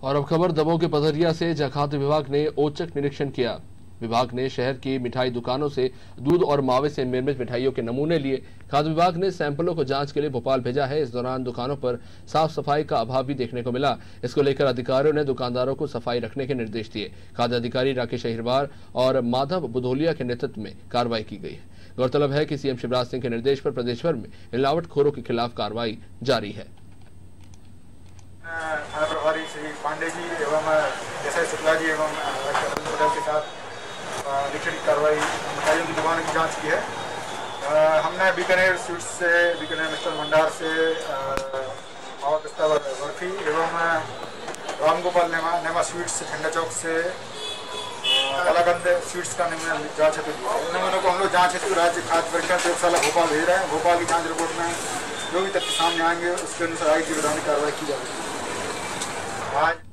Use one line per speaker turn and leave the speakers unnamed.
और अब खबर दमोह के पथरिया से, जहां खाद्य विभाग ने औचक निरीक्षण किया। विभाग ने शहर की मिठाई दुकानों से दूध और मावे से निर्मित मिठाइयों के नमूने लिए। खाद्य विभाग ने सैंपलों को जांच के लिए भोपाल भेजा है। इस दौरान दुकानों पर साफ सफाई का अभाव भी देखने को मिला। इसको लेकर अधिकारियों ने दुकानदारों को सफाई रखने के निर्देश दिए। खाद्य अधिकारी राकेश अहिरवार और माधव बुधोलिया के नेतृत्व में कार्रवाई की गई है। गौरतलब है कि सीएम शिवराज सिंह के निर्देश पर प्रदेश भर में मिलावटखोरों के खिलाफ कार्रवाई जारी है।
थाना प्रभारी श्री पांडे जी एवं एसआई शुक्ला जी एवं पटेल के साथ निरीक्षण की कार्रवाई मिठाइयों की दुकानों की जांच की है। हमने बीकानेर स्वीट्स से, बीकानेर मिष्ठान भंडार से मावा पिस्ता बर्फी एवं रामगोपाल नेमा स्वीट्स ठंडा चौक से कलाकंद स्वीट्स का जांच हेतु नमूनों को हम लोग जांच हेतु राज्य खाद्य परीक्षण प्रयोगशाला भोपाल भेज रहे हैं। भोपाल की जांच रिपोर्ट में जो भी तथ्य सामने आएंगे उसके अनुसार आगे की वैधानिक कार्रवाई की जाएगी। आज